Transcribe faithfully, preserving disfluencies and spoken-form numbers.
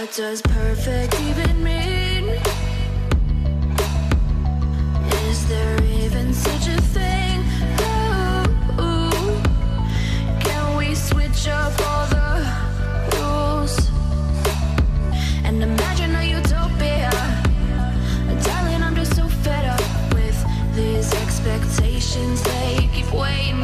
What does perfect even mean? Is there even such a thing? Ooh, can we switch up all the rules and imagine a utopia? Darling, I'm just so fed up with these expectations. They keep weighing